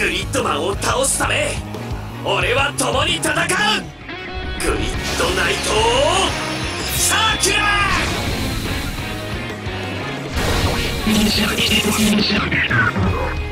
グリッドマンを倒すため俺は共に戦う。グリッドナイトサーキュラー。